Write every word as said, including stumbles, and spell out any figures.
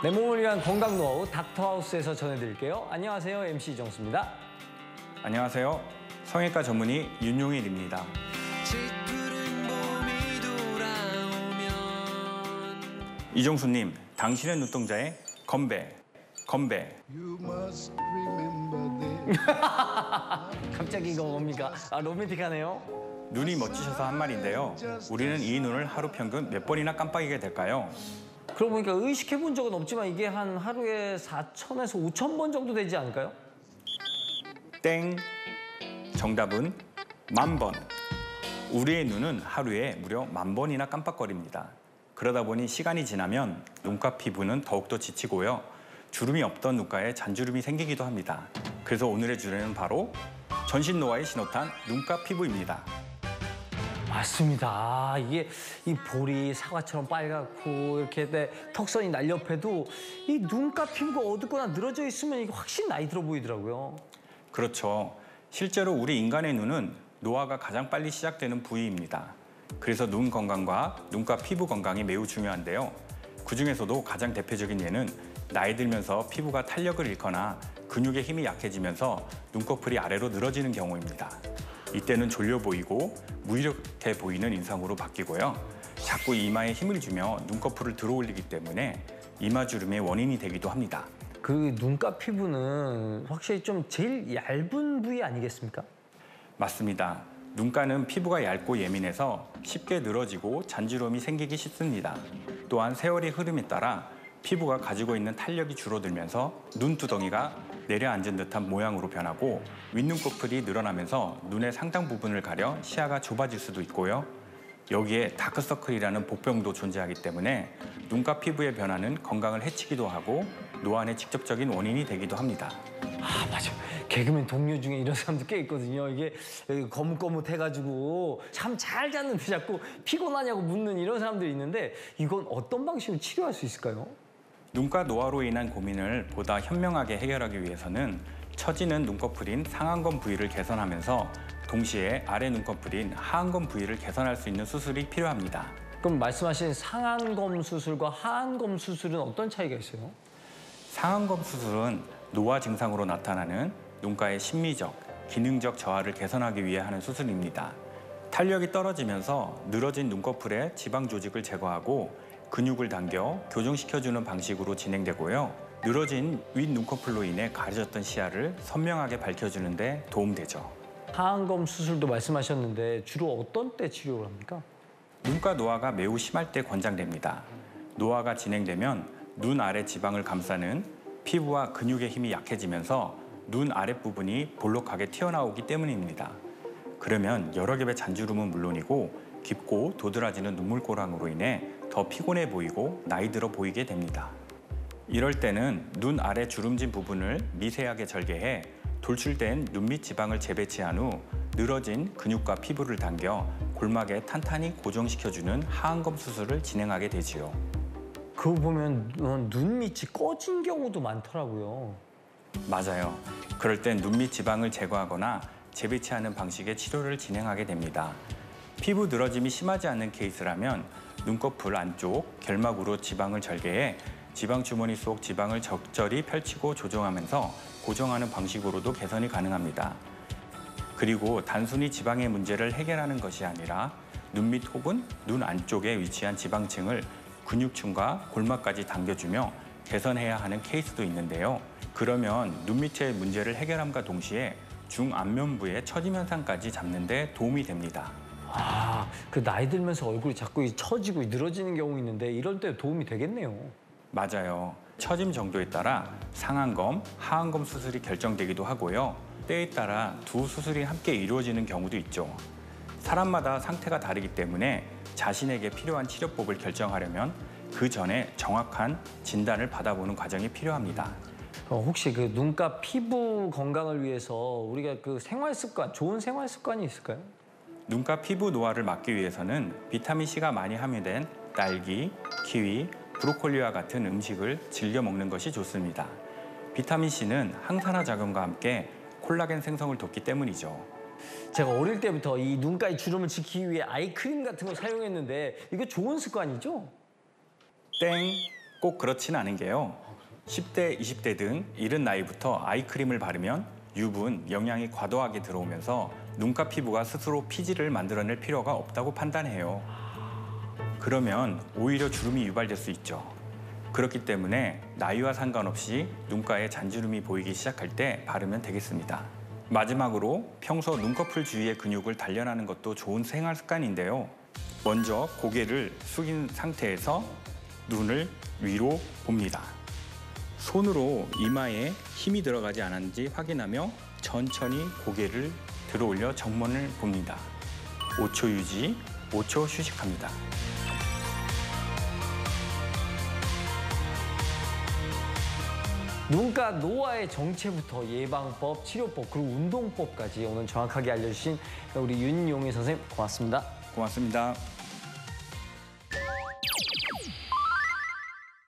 내 몸을 위한 건강 노하우 닥터하우스에서 전해드릴게요. 안녕하세요, 엠씨 이정수입니다. 안녕하세요, 성형외과 전문의 윤용일입니다. 이정수님, 당신의 눈동자에 건배, 건배. 갑자기 이거 뭡니까? 아, 로맨틱하네요. 눈이 멋지셔서 한 말인데요. 우리는 이 눈을 하루 평균 몇 번이나 깜빡이게 될까요? 그러고 보니까 의식해 본 적은 없지만 이게 한 하루에 사천에서 오천 번 정도 되지 않을까요? 땡! 정답은 만 번. 우리의 눈은 하루에 무려 만 번이나 깜빡거립니다. 그러다 보니 시간이 지나면 눈가 피부는 더욱더 지치고요. 주름이 없던 눈가에 잔주름이 생기기도 합니다. 그래서 오늘의 주제는 바로 전신 노화의 신호탄 눈가 피부입니다. 맞습니다. 아, 이게 이 볼이 사과처럼 빨갛고 이렇게 내 턱선이 날렵해도 이 눈가 피부가 어둡거나 늘어져 있으면 이게 확실히 나이 들어 보이더라고요. 그렇죠. 실제로 우리 인간의 눈은 노화가 가장 빨리 시작되는 부위입니다. 그래서 눈 건강과 눈가 피부 건강이 매우 중요한데요. 그중에서도 가장 대표적인 예는 나이 들면서 피부가 탄력을 잃거나 근육의 힘이 약해지면서 눈꺼풀이 아래로 늘어지는 경우입니다. 이때는 졸려 보이고 무기력해 보이는 인상으로 바뀌고요. 자꾸 이마에 힘을 주며 눈꺼풀을 들어올리기 때문에 이마주름의 원인이 되기도 합니다. 그 눈가 피부는 확실히 좀 제일 얇은 부위 아니겠습니까? 맞습니다. 눈가는 피부가 얇고 예민해서 쉽게 늘어지고 잔주름이 생기기 쉽습니다. 또한 세월의 흐름에 따라 피부가 가지고 있는 탄력이 줄어들면서 눈두덩이가 내려앉은 듯한 모양으로 변하고 윗눈꺼풀이 늘어나면서 눈의 상당 부분을 가려 시야가 좁아질 수도 있고요. 여기에 다크서클이라는 복병도 존재하기 때문에 눈가 피부의 변화는 건강을 해치기도 하고 노안의 직접적인 원인이 되기도 합니다. 아, 맞아. 개그맨 동료 중에 이런 사람도 꽤 있거든요. 이게 거뭇거뭇해가지고 잠 잘 잤는데 자꾸 피곤하냐고 묻는 이런 사람들이 있는데 이건 어떤 방식으로 치료할 수 있을까요? 눈가 노화로 인한 고민을 보다 현명하게 해결하기 위해서는 처지는 눈꺼풀인 상안검 부위를 개선하면서 동시에 아래 눈꺼풀인 하안검 부위를 개선할 수 있는 수술이 필요합니다. 그럼 말씀하신 상안검 수술과 하안검 수술은 어떤 차이가 있어요? 상안검 수술은 노화 증상으로 나타나는 눈가의 심미적, 기능적 저하를 개선하기 위해 하는 수술입니다. 탄력이 떨어지면서 늘어진 눈꺼풀의 지방 조직을 제거하고 근육을 당겨 교정시켜주는 방식으로 진행되고요. 늘어진 윗 눈꺼풀로 인해 가려졌던 시야를 선명하게 밝혀주는 데 도움되죠. 하안검 수술도 말씀하셨는데 주로 어떤 때 치료를 합니까? 눈가 노화가 매우 심할 때 권장됩니다. 노화가 진행되면 눈 아래 지방을 감싸는 피부와 근육의 힘이 약해지면서 눈 아랫부분이 볼록하게 튀어나오기 때문입니다. 그러면 여러 겹의 잔주름은 물론이고 깊고 도드라지는 눈물고랑으로 인해 더 피곤해 보이고 나이 들어 보이게 됩니다. 이럴 때는 눈 아래 주름진 부분을 미세하게 절개해 돌출된 눈밑 지방을 재배치한 후 늘어진 근육과 피부를 당겨 골막에 탄탄히 고정시켜주는 하안검 수술을 진행하게 되지요. 그거 보면 눈 밑이 꺼진 경우도 많더라고요. 맞아요. 그럴 땐 눈밑 지방을 제거하거나 재배치하는 방식의 치료를 진행하게 됩니다. 피부 늘어짐이 심하지 않은 케이스라면 눈꺼풀 안쪽 결막으로 지방을 절개해 지방 주머니 속 지방을 적절히 펼치고 조정하면서 고정하는 방식으로도 개선이 가능합니다. 그리고 단순히 지방의 문제를 해결하는 것이 아니라 눈밑 혹은 눈 안쪽에 위치한 지방층을 근육층과 골막까지 당겨주며 개선해야 하는 케이스도 있는데요. 그러면 눈 밑의 문제를 해결함과 동시에 중안면부의 처짐 현상까지 잡는 데 도움이 됩니다. 아, 그 나이 들면서 얼굴이 자꾸 처지고 늘어지는 경우 있는데 이럴 때 도움이 되겠네요. 맞아요. 처짐 정도에 따라 상안검, 하안검 수술이 결정되기도 하고요. 때에 따라 두 수술이 함께 이루어지는 경우도 있죠. 사람마다 상태가 다르기 때문에 자신에게 필요한 치료법을 결정하려면 그 전에 정확한 진단을 받아보는 과정이 필요합니다. 어, 혹시 그 눈가 피부 건강을 위해서 우리가 그 생활 습관, 좋은 생활 습관이 있을까요? 눈가 피부 노화를 막기 위해서는 비타민C가 많이 함유된 딸기, 키위, 브로콜리와 같은 음식을 즐겨 먹는 것이 좋습니다. 비타민C는 항산화 작용과 함께 콜라겐 생성을 돕기 때문이죠. 제가 어릴 때부터 이 눈가의 주름을 지키기 위해 아이크림 같은 걸 사용했는데 이거 좋은 습관이죠? 땡! 꼭 그렇진 않은 게요. 십 대, 이십 대 등 이른 나이부터 아이크림을 바르면 유분, 영양이 과도하게 들어오면서 눈가 피부가 스스로 피지를 만들어낼 필요가 없다고 판단해요. 그러면 오히려 주름이 유발될 수 있죠. 그렇기 때문에 나이와 상관없이 눈가에 잔주름이 보이기 시작할 때 바르면 되겠습니다. 마지막으로 평소 눈꺼풀 주위의 근육을 단련하는 것도 좋은 생활 습관인데요. 먼저 고개를 숙인 상태에서 눈을 위로 봅니다. 손으로 이마에 힘이 들어가지 않았는지 확인하며 천천히 고개를 들어 올려 정면을 봅니다. 오 초 유지, 오 초 휴식합니다. 눈가 노화의 정체부터 예방법, 치료법, 그리고 운동법까지 오늘 정확하게 알려주신 우리 윤용희 선생님 고맙습니다. 고맙습니다.